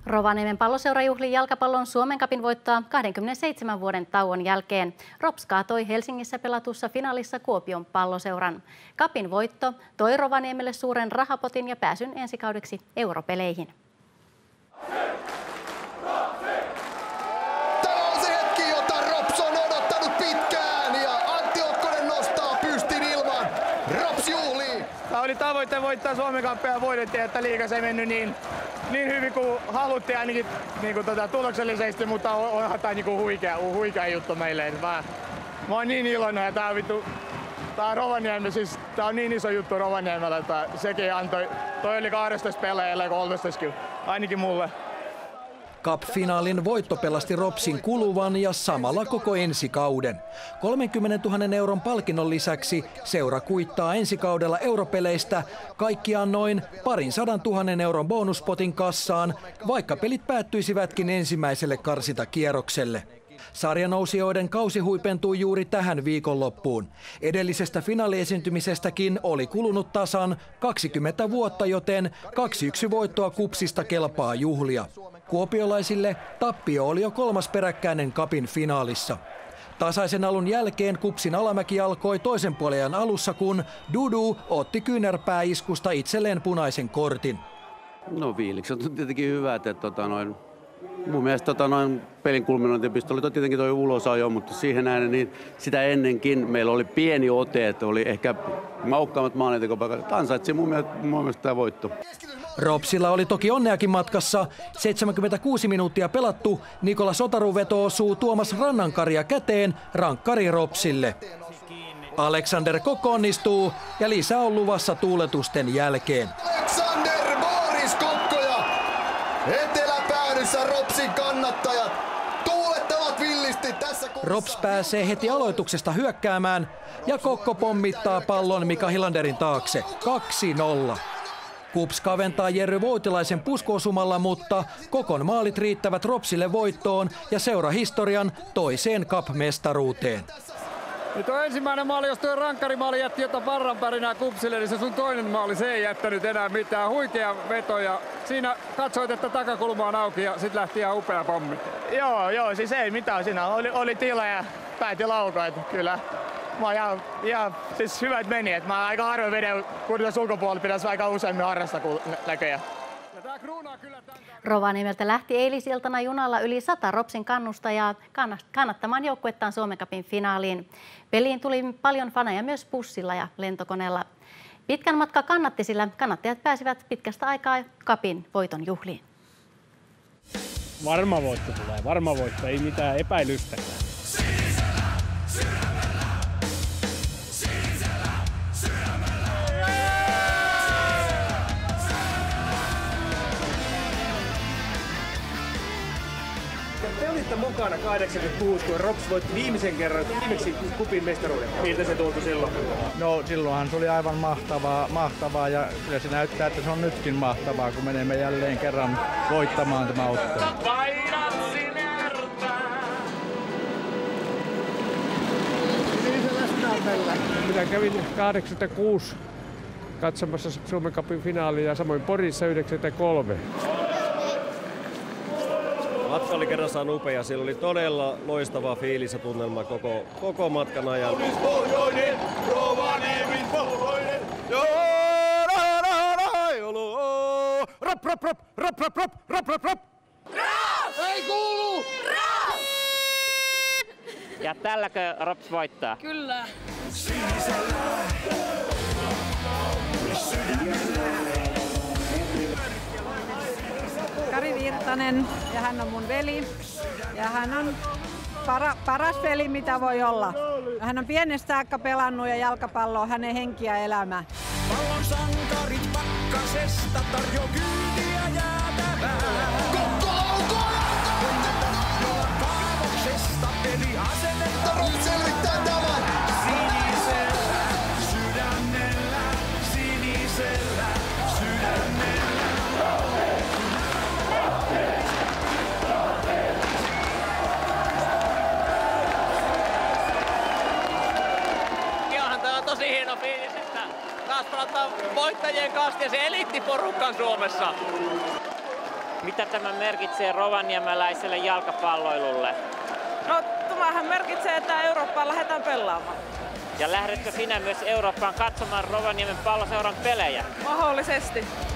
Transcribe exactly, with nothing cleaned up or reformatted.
Rovaniemen Palloseura juhli jalkapallon Suomen Cupin voittoa kaksikymmentäseitsemän vuoden tauon jälkeen. Rops kaatoi Helsingissä pelatussa finaalissa Kuopion Palloseuran. Cupin voitto toi Rovaniemelle suuren rahapotin ja pääsyn ensikaudeksi europeleihin. Tämä on se hetki, jota Rops on odottanut pitkään ja Antti Okkonen nostaa pystin ilmaan. Rops juhlii! Tämä oli tavoite voittaa Suomen Cupia ja voitettiin, että liigassa ei mennyt niin, niin hyvin kuin haluttiin ainakin niin kuin tota, tuloksellisesti, mutta onhan tämä niin huikea, huikea juttu meille. Mä, mä oon niin iloinen ja tää, vittu, tää on Rovaniemi, siis tää on niin iso juttu Rovaniemellä, että sekin antoi, toi oli kahdeksantoista peleillä, kolmetoista ainakin mulle. Cup-finaalin voitto pelasti Ropsin kuluvan ja samalla koko ensikauden. kolmenkymmenentuhannen euron palkinnon lisäksi seura kuittaa ensikaudella europeleistä kaikkiaan noin parin sadan tuhannen euron bonuspotin kassaan, vaikka pelit päättyisivätkin ensimmäiselle karsintakierrokselle. Sarjanousijoiden kausi huipentui juuri tähän viikonloppuun. Edellisestä finaaliesiintymisestäkin oli kulunut tasan kaksikymmentä vuotta, joten kaksi yksi voittoa Kupsista kelpaa juhlia. Kuopiolaisille tappio oli jo kolmas peräkkäinen Cupin finaalissa. Tasaisen alun jälkeen Kupsin alamäki alkoi toisen puolen alussa, kun Dudu otti kyynärpääiskusta itselleen punaisen kortin. No fiilikset on tietenkin hyvät, että tota noin, mun mielestä tota noin pelin kulminointipiste oli tietenkin toi ulosajo, mutta siihen nähden niin sitä ennenkin meillä oli pieni ote, että oli ehkä maukkaammat maalintekopaikat. Ansaitsi mun mielestä, mun mielestä tämä voitto. Ropsilla oli toki onneakin matkassa. seitsemänkymmentäkuusi minuuttia pelattu. Nikola Sotaru veto osuu Tuomas Rannankaria käteen, rankkari Ropsille. Alexander Kok onnistuu ja lisää on luvassa tuuletusten jälkeen. Alexander Boris Kokkoja! Eteläpäädyssä Ropsin kannattajat tuulettavat villisti tässä kovassa. Rops pääsee heti aloituksesta hyökkäämään ja Kokko pommittaa pallon Mika Hilanderin taakse. kaksi nolla. Kups kaventaa Jerry Voutilaisen puskoosumalla, mutta Kokon maalit riittävät Ropsille voittoon ja seurahistorian toiseen Cup-mestaruuteen. Ja tuo ensimmäinen maali, jos tuo rankkarimaali jätti jotain varranpärinää Kupsille, niin se sun toinen maali, se ei jättänyt enää mitään. Huikea veto ja siinä katsoit, että takakulma on auki ja sit lähti ihan upea pommi. Joo, joo, siis ei mitään siinä. Oli, oli tila ja päätti laukoa, että kyllä. Mä ihan, ihan siis hyvät meni, että mä aika harvoin vedän, kun tässä ulkopuolella pitäisi aika useammin harrastaa kuin näköjään. Rovaniemeltä lähti eilisiltana junalla yli sata Ropsin kannustajaa kannattamaan joukkuettaan Suomen Cupin finaaliin. Peliin tuli paljon faneja myös bussilla ja lentokoneella. Pitkän matka kannatti, sillä kannattajat pääsivät pitkästä aikaa Cupin voiton juhliin. Varma voitto tulee, varma voitto, ei mitään epäilystäkään. Te olitte mukana kahdeksankymmentäkuusi, kun Rops voitti viimeisen kerran viimeksi Cupin mestaruuden. Miltä se tuntui silloin? No silloinhan se oli aivan mahtavaa, mahtavaa ja kyllä se näyttää, että se on nytkin mahtavaa, kun menemme jälleen kerran voittamaan tämä ottelu. Minä kävin kahdeksankymmentäkuusi katsomassa Suomen Cupin finaalia ja samoin Porissa yhdeksänkymmentäkolme. Matka oli kerrassaan upea, siellä oli todella loistava fiilis ja tunnelma koko, koko matkan ajan. Pohjoinen, Rovaniemin pohjoinen, Rop, rop, rop, rop, rop, rop, rop, rop, rop. ei kuulu! Ja tälläkö Rops voittaa? Kyllä. Kari Virtanen ja hän on mun veli ja hän on para, paras veli mitä voi olla. Hän on pienestä saakka pelannut ja jalkapallo on hänen henki ja elämä. Pallon sankarit pakkasesta tarjoaa kyytiä jäätävää. Kokko laukoo! Jolla kaavoksesta eli asennetta. Rops selvittää tämän! Sinisellä sydämellä, sinisellä sydämellä. Tosi hieno fiilis, että taas pelataan voittajien kanssa ja se eliittiporukka Suomessa. Mitä tämä merkitsee rovaniemeläiselle jalkapalloilulle? No, tämähän merkitsee, että Eurooppaan lähdetään pelaamaan. Ja lähdetkö sinä myös Eurooppaan katsomaan Rovaniemen palloseuran pelejä? Mahdollisesti.